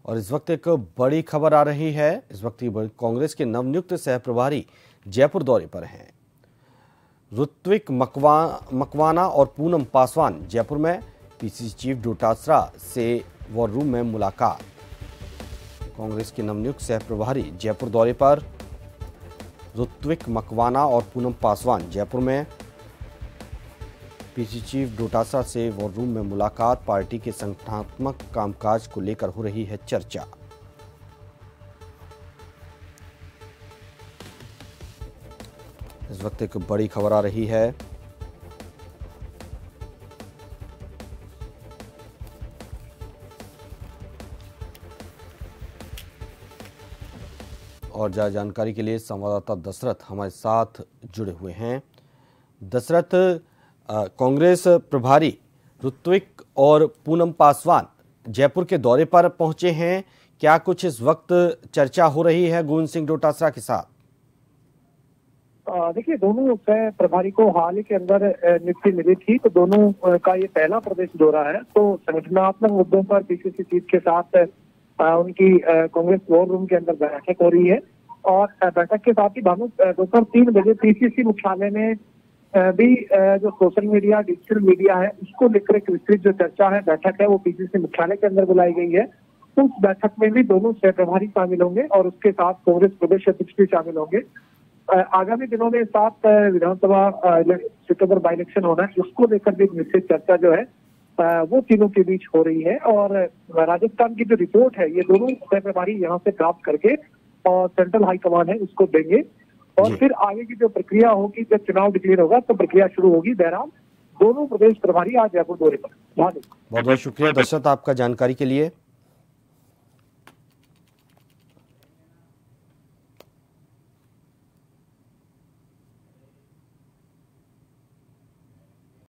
और इस वक्त एक बड़ी खबर आ रही है। इस वक्त कांग्रेस के नवनियुक्त सह प्रभारी जयपुर दौरे पर हैं। ऋत्विक मकवाना और पूनम पासवान जयपुर में पीसीसी चीफ डोटासरा से वॉर रूम में मुलाकात। कांग्रेस के नवनियुक्त सह प्रभारी जयपुर दौरे पर। ऋत्विक मकवाना और पूनम पासवान जयपुर में पीसीसी चीफ डोटासरा से वॉर रूम में मुलाकात। पार्टी के संगठनात्मक कामकाज को लेकर हो रही है चर्चा। इस वक्त एक बड़ी खबर आ रही है। और ज्यादा जानकारी के लिए संवाददाता दशरथ हमारे साथ जुड़े हुए हैं। दशरथ, कांग्रेस प्रभारी ऋत्विक और पूनम पासवान जयपुर के दौरे पर पहुंचे हैं। क्या कुछ इस वक्त चर्चा हो रही है गोविंद सिंह डोटासरा के साथ? देखिए, दोनों सह प्रभारी को हाल ही के अंदर नियुक्ति मिली थी, तो दोनों का ये पहला प्रदेश दौरा है। तो संगठनात्मक मुद्दों पर पीसीसी चीफ के साथ उनकी कांग्रेस वॉर रूम के अंदर बैठक हो रही है। और बैठक के साथ ही दोपहर 3 बजे पीसीसी मुख्यालय में भी जो सोशल मीडिया, डिजिटल मीडिया है, उसको लेकर एक विस्तृत जो चर्चा है, बैठक है, वो पीसीसी मुख्यालय के अंदर बुलाई गई है। तो उस बैठक में भी दोनों सह प्रभारी शामिल होंगे और उसके साथ कांग्रेस प्रदेश अध्यक्ष भी शामिल होंगे। आगामी दिनों में 7 विधानसभा सीटों पर बाई इलेक्शन होना है, उसको लेकर भी विस्तृत चर्चा जो है वो तीनों के बीच हो रही है। और राजस्थान की जो रिपोर्ट है, ये दोनों सह प्रभारी यहाँ से प्राप्त करके और सेंट्रल हाईकमान है उसको देंगे। और फिर आगे की जो प्रक्रिया होगी, जब चुनाव डिक्लेयर होगा तो प्रक्रिया शुरू होगी। बहरहाल दोनों प्रदेश प्रभारी आज जयपुर दौरे पर। बहुत बहुत शुक्रिया दशरथ आपका जानकारी के लिए।